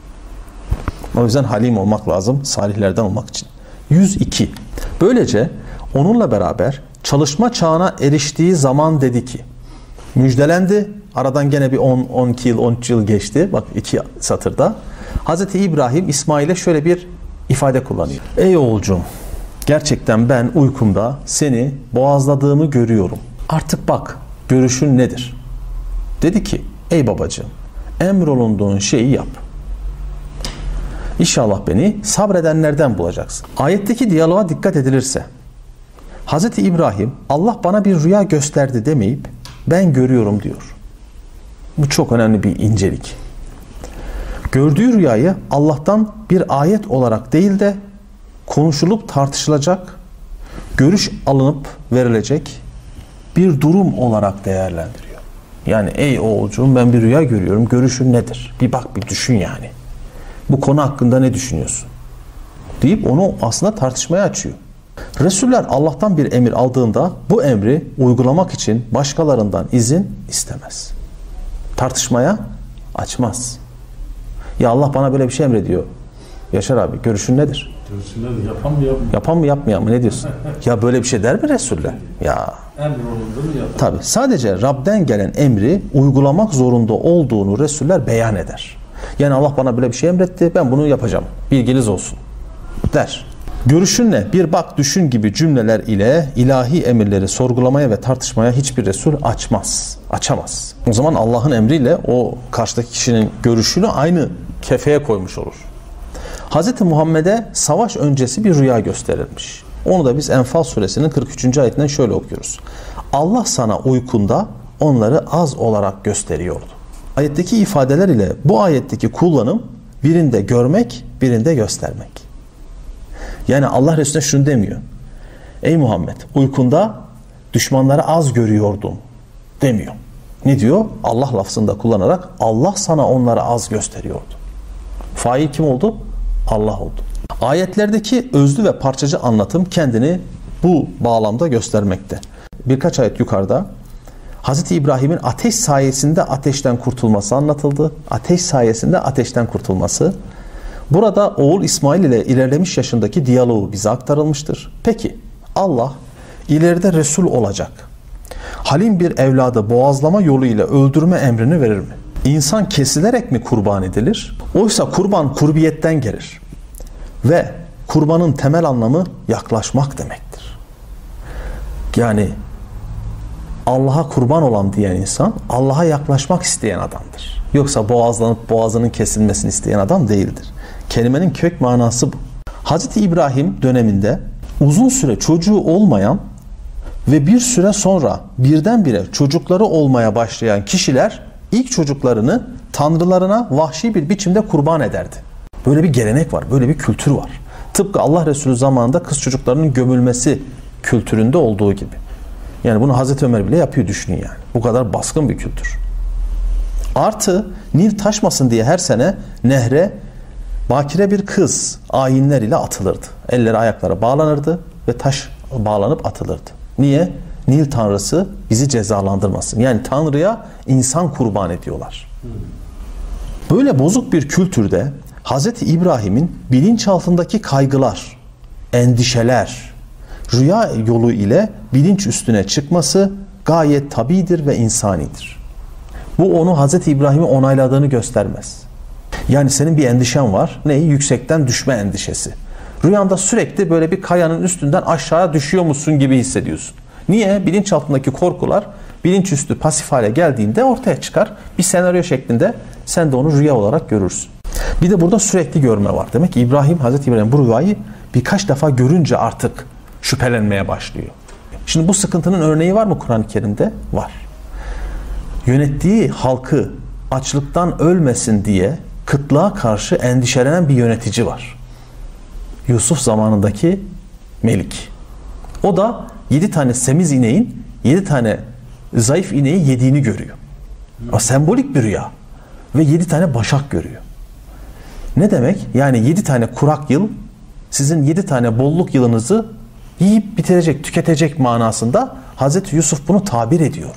O yüzden halim olmak lazım salihlerden olmak için. 102. Böylece onunla beraber çalışma çağına eriştiği zaman dedi ki, müjdelendi. Aradan gene bir 10-12 yıl, 13 yıl geçti. Bak 2 satırda. Hazreti İbrahim İsmail'e şöyle bir ifade kullanıyor. Ey oğulcum, gerçekten ben uykumda seni boğazladığımı görüyorum. Artık bak, görüşün nedir? Dedi ki, ey babacığım, emrolunduğun şeyi yap. İnşallah beni sabredenlerden bulacaksın. Ayetteki diyaloğa dikkat edilirse, Hazreti İbrahim Allah bana bir rüya gösterdi demeyip ben görüyorum diyor. Bu çok önemli bir incelik. Gördüğü rüyayı Allah'tan bir ayet olarak değil de konuşulup tartışılacak, görüş alınıp verilecek bir durum olarak değerlendiriyor. Yani ey oğulcuğum, ben bir rüya görüyorum, görüşün nedir? Bir bak, bir düşün yani. Bu konu hakkında ne düşünüyorsun? Deyip onu aslında tartışmaya açıyor. Resuller Allah'tan bir emir aldığında bu emri uygulamak için başkalarından izin istemez. Tartışmaya açmaz. Ya Allah bana böyle bir şey emrediyor. Yaşar abi görüşün nedir? Görüşün nedir? Yapan mı yapmıyor? Yapan mı yapmayan mı ne diyorsun? Ya böyle bir şey der mi Resuller? Ya. Emrolundu mu yapar? Tabii sadece Rab'den gelen emri uygulamak zorunda olduğunu Resuller beyan eder. Yani Allah bana böyle bir şey emretti, ben bunu yapacağım. Bilginiz olsun der. Görüşün ne? Bir bak düşün gibi cümleler ile ilahi emirleri sorgulamaya ve tartışmaya hiçbir Resul açamaz. O zaman Allah'ın emriyle o karşıdaki kişinin görüşünü aynı kefeye koymuş olur. Hz. Muhammed'e savaş öncesi bir rüya gösterilmiş. Onu da biz Enfal suresinin 43. ayetinden şöyle okuyoruz. Allah sana uykunda onları az olarak gösteriyordu. Ayetteki ifadeler ile bu ayetteki kullanım birinde görmek, birinde göstermek. Yani Allah Resulüne şunu demiyor. Ey Muhammed uykunda düşmanları az görüyordum demiyor. Ne diyor? Allah lafzını da kullanarak Allah sana onları az gösteriyordu. Fail kim oldu? Allah oldu. Ayetlerdeki özlü ve parçacı anlatım kendini bu bağlamda göstermekte. Birkaç ayet yukarıda Hz. İbrahim'in ateş sayesinde ateşten kurtulması anlatıldı. Ateş sayesinde ateşten kurtulması. Burada oğul İsmail ile ilerlemiş yaşındaki diyaloğu bize aktarılmıştır. Peki Allah ileride Resul olacak. Halim bir evladı boğazlama yoluyla öldürme emrini verir mi? İnsan kesilerek mi kurban edilir? Oysa kurban kurbiyetten gelir. Ve kurbanın temel anlamı yaklaşmak demektir. Yani Allah'a kurban olan diyen insan Allah'a yaklaşmak isteyen adamdır. Yoksa boğazlanıp boğazının kesilmesini isteyen adam değildir. Kelimenin kök manası bu. Hz. İbrahim döneminde uzun süre çocuğu olmayan ve bir süre sonra birdenbire çocukları olmaya başlayan kişiler ilk çocuklarını tanrılarına vahşi bir biçimde kurban ederdi. Böyle bir gelenek var, böyle bir kültür var. Tıpkı Allah Resulü zamanında kız çocuklarının gömülmesi kültüründe olduğu gibi. Yani bunu Hazreti Ömer bile yapıyor, düşünün yani. Bu kadar baskın bir kültür. Artı Nil taşmasın diye her sene nehre bakire bir kız ayinler ile atılırdı. Elleri ayaklara bağlanırdı ve taş bağlanıp atılırdı. Niye? Nil tanrısı bizi cezalandırmasın. Yani Tanrı'ya insan kurban ediyorlar. Böyle bozuk bir kültürde Hz. İbrahim'in bilinçaltındaki kaygılar, endişeler, rüya yolu ile bilinç üstüne çıkması gayet tabidir ve insanidir. Bu onu Hz. İbrahim'i onayladığını göstermez. Yani senin bir endişen var. Neyi? Yüksekten düşme endişesi. Rüyanda sürekli böyle bir kayanın üstünden aşağıya düşüyormuşsun gibi hissediyorsun. Niye? Bilinçaltındaki korkular bilinçüstü pasif hale geldiğinde ortaya çıkar. Bir senaryo şeklinde sen de onu rüya olarak görürsün. Bir de burada sürekli görme var. Demek ki Hazreti İbrahim bu rüyayı birkaç defa görünce artık şüphelenmeye başlıyor. Şimdi bu sıkıntının örneği var mı Kur'an-ı Kerim'de? Var. Yönettiği halkı açlıktan ölmesin diye kıtlığa karşı endişelenen bir yönetici var. Yusuf zamanındaki Melik. O da 7 tane semiz ineğin 7 tane zayıf ineği yediğini görüyor. O sembolik bir rüya. Ve 7 tane başak görüyor. Ne demek? Yani 7 tane kurak yıl sizin 7 tane bolluk yılınızı yiyip bitirecek, tüketecek manasında Hazreti Yusuf bunu tabir ediyor.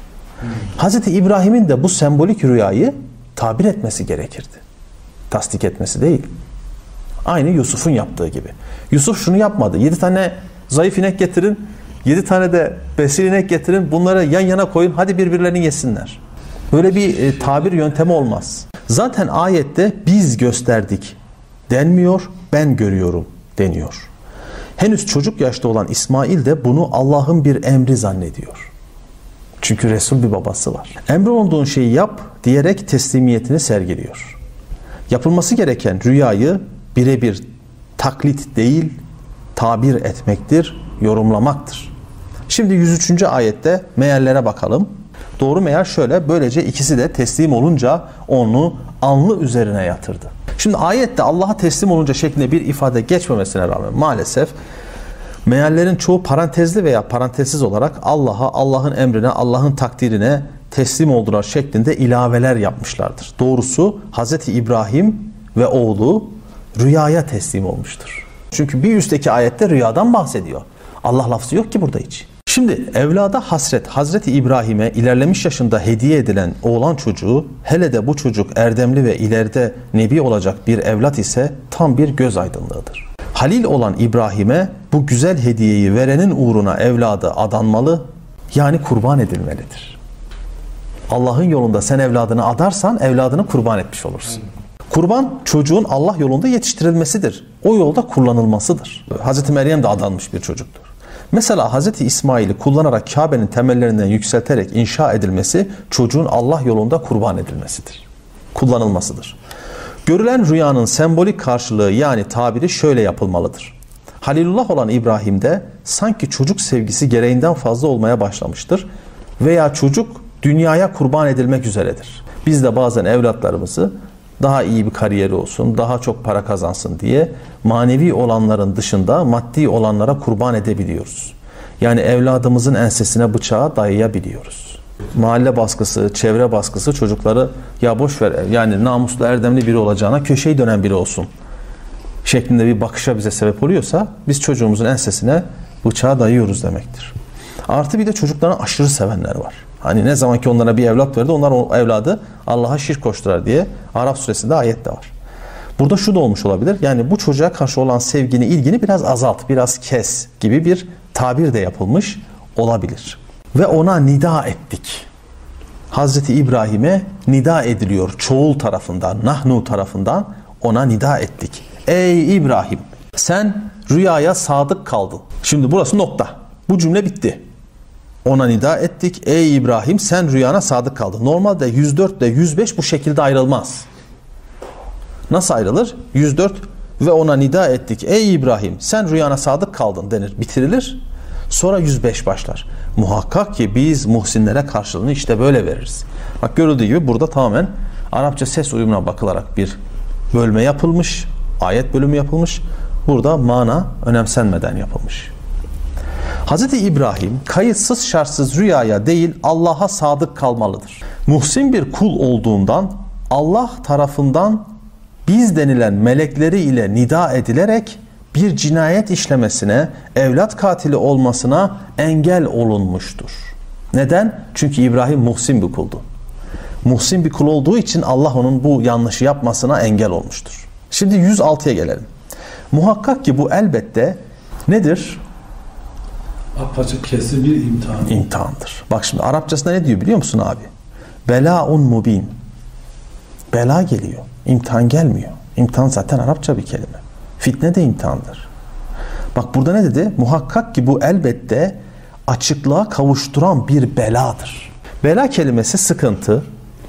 Hazreti İbrahim'in de bu sembolik rüyayı tabir etmesi gerekirdi. Tasdik etmesi değil. Aynı Yusuf'un yaptığı gibi. Yusuf şunu yapmadı. 7 tane zayıf inek getirin, 7 tane de besil inek getirin, bunları yan yana koyun, hadi birbirlerini yesinler. Böyle bir tabir yöntemi olmaz. Zaten ayette biz gösterdik denmiyor, ben görüyorum deniyor. Henüz çocuk yaşta olan İsmail de bunu Allah'ın bir emri zannediyor. Çünkü Resul bir babası var. Emrolunduğun şeyi yap diyerek teslimiyetini sergiliyor. Yapılması gereken rüyayı birebir taklit değil, tabir etmektir, yorumlamaktır. Şimdi 103. ayette meallere bakalım. Doğru meal şöyle, böylece ikisi de teslim olunca onu alnı üzerine yatırdı. Şimdi ayette Allah'a teslim olunca şeklinde bir ifade geçmemesine rağmen maalesef meallerin çoğu parantezli veya parantezsiz olarak Allah'a, Allah'ın emrine, Allah'ın takdirine teslim oldular şeklinde ilaveler yapmışlardır. Doğrusu Hz. İbrahim ve oğlu rüyaya teslim olmuştur. Çünkü bir üstteki ayette rüyadan bahsediyor. Allah lafzı yok ki burada hiç. Şimdi evlada hasret, Hazreti İbrahim'e ilerlemiş yaşında hediye edilen oğlan çocuğu, hele de bu çocuk erdemli ve ileride nebi olacak bir evlat ise tam bir göz aydınlığıdır. Halil olan İbrahim'e bu güzel hediyeyi verenin uğruna evladı adanmalı, yani kurban edilmelidir. Allah'ın yolunda sen evladını adarsan evladını kurban etmiş olursun. Kurban çocuğun Allah yolunda yetiştirilmesidir. O yolda kullanılmasıdır. Hazreti Meryem de adanmış bir çocuktur. Mesela Hazreti İsmail'i kullanarak Kabe'nin temellerinden yükselterek inşa edilmesi çocuğun Allah yolunda kurban edilmesidir. Kullanılmasıdır. Görülen rüyanın sembolik karşılığı yani tabiri şöyle yapılmalıdır. Halilullah olan İbrahim'de sanki çocuk sevgisi gereğinden fazla olmaya başlamıştır veya çocuk dünyaya kurban edilmek üzeredir. Biz de bazen evlatlarımızı daha iyi bir kariyeri olsun, daha çok para kazansın diye manevi olanların dışında maddi olanlara kurban edebiliyoruz. Yani evladımızın ensesine bıçağı dayayabiliyoruz. Mahalle baskısı, çevre baskısı çocukları ya boş ver yani namuslu erdemli biri olacağına köşeyi dönen biri olsun şeklinde bir bakışa bize sebep oluyorsa biz çocuğumuzun ensesine bıçağı dayıyoruz demektir. Artı bir de çocuklarını aşırı sevenler var. Hani ne zaman ki onlara bir evlat verdi onlar o evladı Allah'a şirk koşturar diye Araf suresinde ayet de var. Burada şu da olmuş olabilir. Yani bu çocuğa karşı olan sevgini, ilgini biraz azalt, biraz kes gibi bir tabir de yapılmış olabilir. Ve ona nida ettik. Hazreti İbrahim'e nida ediliyor çoğul tarafından, nahnu tarafından ona nida ettik. Ey İbrahim sen rüyaya sadık kaldın. Şimdi burası nokta. Bu cümle bitti. Ona nida ettik. Ey İbrahim sen rüyana sadık kaldın. Normalde 104 ile 105 bu şekilde ayrılmaz. Nasıl ayrılır? 104 ve ona nida ettik. Ey İbrahim sen rüyana sadık kaldın denir. Bitirilir. Sonra 105 başlar. Muhakkak ki biz muhsinlere karşılığını işte böyle veririz. Bak görüldüğü gibi burada tamamen Arapça ses uyumuna bakılarak bir bölme yapılmış. Ayet bölümü yapılmış. Burada mana önemsenmeden yapılmış. Hz. İbrahim kayıtsız şartsız rüyaya değil Allah'a sadık kalmalıdır. Muhsin bir kul olduğundan Allah tarafından biz denilen melekleri ile nida edilerek bir cinayet işlemesine, evlat katili olmasına engel olunmuştur. Neden? Çünkü İbrahim muhsin bir kuldu. Muhsin bir kul olduğu için Allah onun bu yanlışı yapmasına engel olmuştur. Şimdi 106'ya gelelim. Muhakkak ki bu elbette nedir? Apaçık kesin bir imtihan. İmtihandır. Bak şimdi Arapçasında ne diyor biliyor musun abi? Belaun mubin. Bela geliyor. İmtihan gelmiyor. İmtihan zaten Arapça bir kelime. Fitne de imtihandır. Bak burada ne dedi? Muhakkak ki bu elbette açıklığa kavuşturan bir beladır. Bela kelimesi sıkıntı,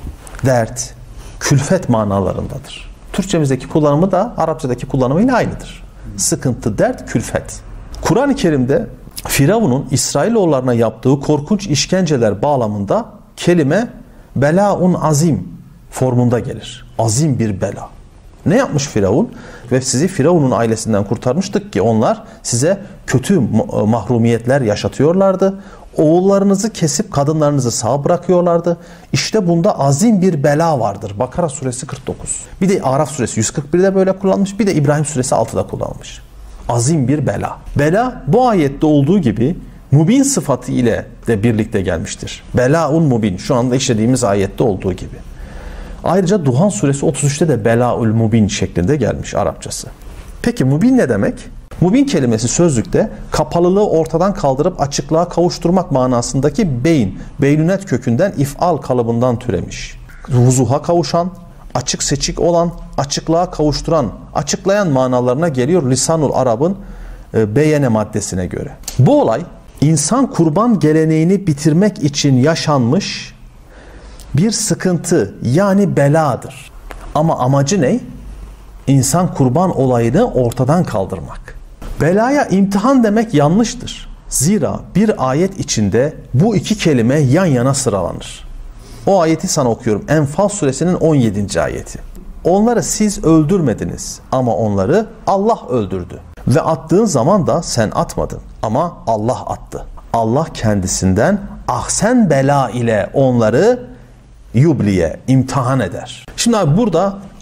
dert, külfet manalarındadır. Türkçemizdeki kullanımı da Arapçadaki kullanımıyla aynıdır. Sıkıntı, dert, külfet. Kur'an-ı Kerim'de Firavun'un İsrailoğullarına yaptığı korkunç işkenceler bağlamında kelime belaun azim formunda gelir. Azim bir bela. Ne yapmış Firavun? Ve sizi Firavun'un ailesinden kurtarmıştık ki onlar size kötü mahrumiyetler yaşatıyorlardı. Oğullarınızı kesip kadınlarınızı sağ bırakıyorlardı. İşte bunda azim bir bela vardır. Bakara suresi 49. Bir de Araf suresi 141'de böyle kullanılmış. Bir de İbrahim suresi 6'da kullanılmış. Azim bir bela. Bela bu ayette olduğu gibi mubin sıfatı ile de birlikte gelmiştir. Belaun mubin. Şu anda işlediğimiz ayette olduğu gibi. Ayrıca Duhan suresi 33'te de belaul mubin şeklinde gelmiş Arapçası. Peki mubin ne demek? Mubin kelimesi sözlükte kapalılığı ortadan kaldırıp açıklığa kavuşturmak manasındaki beyin, beynünet kökünden if'al kalıbından türemiş. Vuzuha kavuşan, açık seçik olan, açıklığa kavuşturan, açıklayan manalarına geliyor Lisanul Arab'ın beyene maddesine göre. Bu olay insan kurban geleneğini bitirmek için yaşanmış bir sıkıntı yani beladır. Ama amacı ne? İnsan kurban olayını ortadan kaldırmak. Belaya imtihan demek yanlıştır. Zira bir ayet içinde bu iki kelime yan yana sıralanır. O ayeti sana okuyorum. Enfal suresinin 17. ayeti. Onları siz öldürmediniz ama onları Allah öldürdü. Ve attığın zaman da sen atmadın ama Allah attı. Allah kendisinden ahsen bela ile onları yubliye, imtihan eder. Şimdi abi burada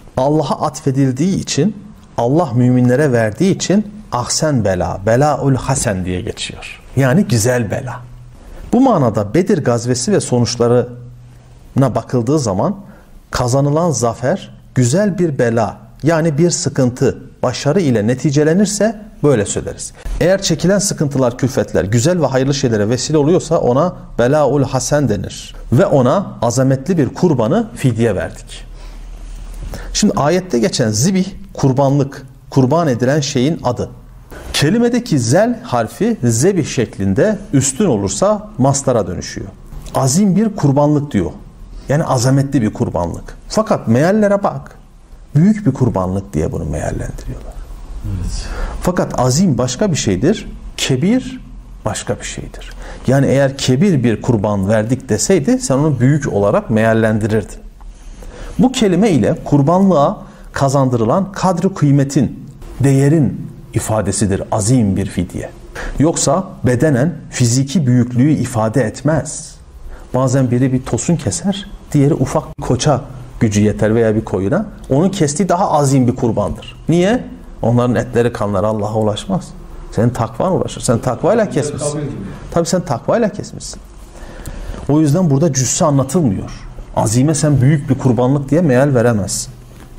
Allah'a atfedildiği için, Allah müminlere verdiği için ahsen bela, belaul hasen diye geçiyor. Yani güzel bela. Bu manada Bedir gazvesi ve sonuçlarına bakıldığı zaman kazanılan zafer güzel bir bela, yani bir sıkıntı, başarı ile neticelenirse böyle söyleriz. Eğer çekilen sıkıntılar, külfetler güzel ve hayırlı şeylere vesile oluyorsa ona belaul hasen denir. Ve ona azametli bir kurbanı fidye verdik. Şimdi ayette geçen zibih, kurbanlık, kurban edilen şeyin adı. Kelimedeki zel harfi zebih şeklinde üstün olursa mastara dönüşüyor. Azim bir kurbanlık diyor. Yani azametli bir kurbanlık. Fakat meallere bak. Büyük bir kurbanlık diye bunu meallendiriyorlar. Evet. Fakat azim başka bir şeydir. Kebir başka bir şeydir. Yani eğer kebir bir kurban verdik deseydi sen onu büyük olarak meallendirirdin. Bu kelime ile kurbanlığa kazandırılan kadri kıymetin, değerin ifadesidir azim bir fidye. Yoksa bedenen fiziki büyüklüğü ifade etmez. Bazen biri bir tosun keser, diğeri ufak koça gücü yeter veya bir koyuna. Onun kestiği daha azim bir kurbandır. Niye? Onların etleri, kanları Allah'a ulaşmaz. Senin takvan ulaşır. Sen takvayla kesmişsin. Tabii sen takvayla kesmişsin. O yüzden burada cüsse anlatılmıyor. Azime sen büyük bir kurbanlık diye meal veremezsin.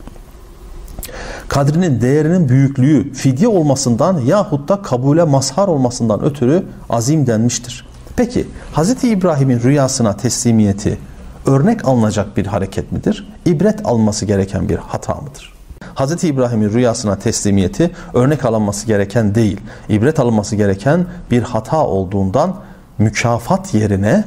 Kadrinin, değerinin büyüklüğü fidye olmasından yahut da kabule mazhar olmasından ötürü azim denmiştir. Peki Hz. İbrahim'in rüyasına teslimiyeti örnek alınacak bir hareket midir? İbret alınması gereken bir hata mıdır? Hz. İbrahim'in rüyasına teslimiyeti örnek alınması gereken değil, ibret alınması gereken bir hata olduğundan mükafat yerine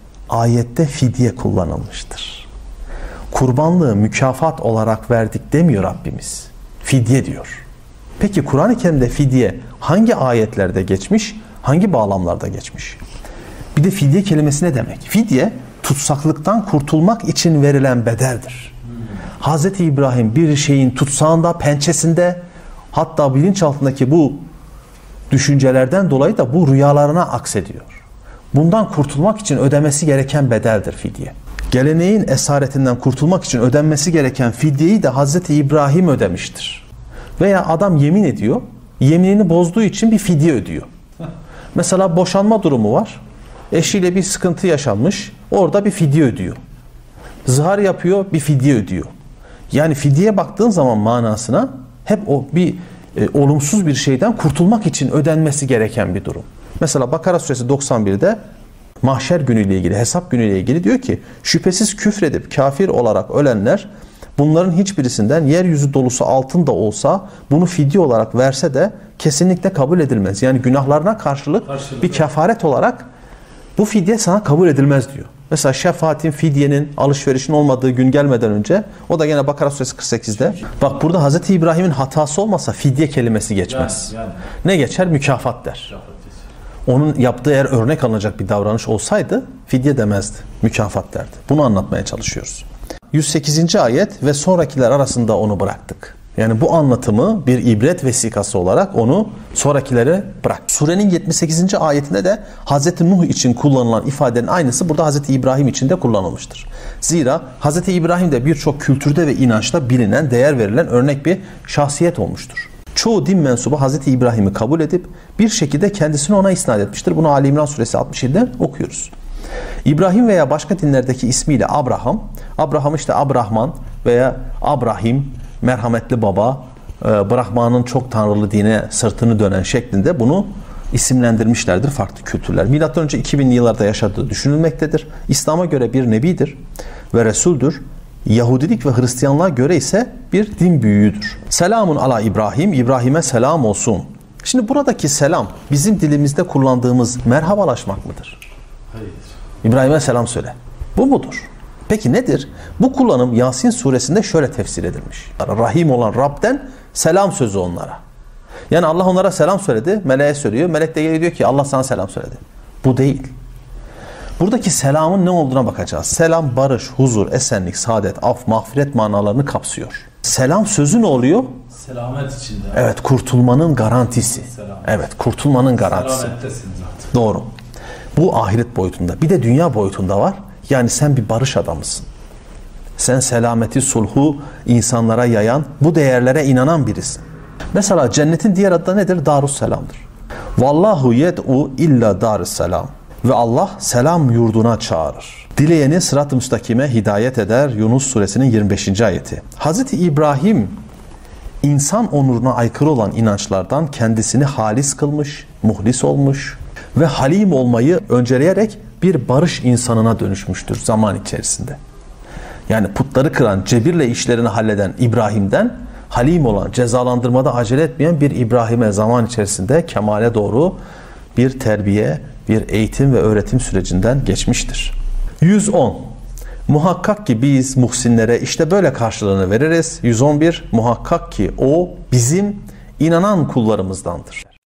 ayette fidye kullanılmıştır. Kurbanlığı mükafat olarak verdik demiyor Rabbimiz. Fidye diyor. Peki Kur'an-ı Kerim'de fidye hangi ayetlerde geçmiş, hangi bağlamlarda geçmiş? Bir de fidye kelimesi ne demek? Fidye, tutsaklıktan kurtulmak için verilen bedeldir. Hz. İbrahim bir şeyin tutsağında, pençesinde, hatta bilinçaltındaki bu düşüncelerden dolayı da bu rüyalarına aksediyor. Bundan kurtulmak için ödemesi gereken bedeldir fidye. Geleneğin esaretinden kurtulmak için ödenmesi gereken fidyeyi de Hz. İbrahim ödemiştir. Veya adam yemin ediyor, yeminini bozduğu için bir fidye ödüyor. Mesela boşanma durumu var. Eşiyle bir sıkıntı yaşanmış, orada bir fidye ödüyor. Zihar yapıyor, bir fidye ödüyor. Yani fidyeye baktığın zaman manasına hep o bir olumsuz bir şeyden kurtulmak için ödenmesi gereken bir durum. Mesela Bakara suresi 91'de mahşer günüyle ilgili, hesap günüyle ilgili diyor ki şüphesiz küfredip kafir olarak ölenler bunların hiçbirisinden yeryüzü dolusu altın da olsa bunu fidye olarak verse de kesinlikle kabul edilmez. Yani günahlarına karşılık bir kefaret olarak bu fidye sana kabul edilmez diyor. Mesela şefaatin, fidyenin, alışverişin olmadığı gün gelmeden önce o da gene Bakara suresi 48'de. Bak burada Hz. İbrahim'in hatası olmasa fidye kelimesi geçmez. Yani. Ne geçer? Mükafat der. Onun yaptığı eğer örnek alınacak bir davranış olsaydı fidye demezdi. Mükafat derdi. Bunu anlatmaya çalışıyoruz. 108. ayet ve sonrakiler arasında onu bıraktık. Yani bu anlatımı bir ibret vesikası olarak onu sonrakilere bırak. Surenin 78. ayetinde de Hz. Nuh için kullanılan ifadenin aynısı burada Hz. İbrahim için de kullanılmıştır. Zira Hz. İbrahim de birçok kültürde ve inançta bilinen, değer verilen örnek bir şahsiyet olmuştur. Çoğu din mensubu Hz. İbrahim'i kabul edip bir şekilde kendisini ona isnat etmiştir. Bunu Ali İmran suresi 67'de okuyoruz. İbrahim veya başka dinlerdeki ismiyle Abraham işte Abrahman veya Abrahim, merhametli baba, Brahman'ın çok tanrılı dine sırtını dönen şeklinde bunu isimlendirmişlerdir farklı kültürler. Milattan önce 2000'li yıllarda yaşadığı düşünülmektedir. İslam'a göre bir nebidir ve resuldür. Yahudilik ve Hristiyanlığa göre ise bir din büyüğüdür. Selamun ala İbrahim, İbrahim'e selam olsun. Şimdi buradaki selam bizim dilimizde kullandığımız merhabalaşmak mıdır? Hayır. İbrahim'e selam söyle. Bu mudur? Peki nedir? Bu kullanım Yasin suresinde şöyle tefsir edilmiş. Rahim olan Rab'den selam sözü onlara. Yani Allah onlara selam söyledi, meleğe söylüyor. Melek de geliyor diyor ki Allah sana selam söyledi. Bu değil. Buradaki selamın ne olduğuna bakacağız. Selam, barış, huzur, esenlik, saadet, af, mağfiret manalarını kapsıyor. Selam sözü ne oluyor? Selamet içinde. Evet, kurtulmanın garantisi. Selamet. Evet, kurtulmanın garantisi. Selamettesin zaten. Doğru. Bu ahiret boyutunda. Bir de dünya boyutunda var. Yani sen bir barış adamısın. Sen selameti, sulhu insanlara yayan, bu değerlere inanan birisin. Mesela cennetin diğer adı da nedir? Darusselam'dır. Vallahu yed'u illa darusselam. Ve Allah selam yurduna çağırır. Dileyeni sırat-ı müstakime hidayet eder. Yunus suresinin 25. ayeti. Hazreti İbrahim insan onuruna aykırı olan inançlardan kendisini halis kılmış, muhlis olmuş ve halim olmayı önceleyerek bir barış insanına dönüşmüştür zaman içerisinde. Yani putları kıran, cebirle işlerini halleden İbrahim'den halim olan, cezalandırmada acele etmeyen bir İbrahim'e zaman içerisinde kemale doğru bir terbiye, bir eğitim ve öğretim sürecinden geçmiştir. 110. Muhakkak ki biz muhsinlere işte böyle karşılığını veririz. 111. Muhakkak ki o bizim inanan kullarımızdandır.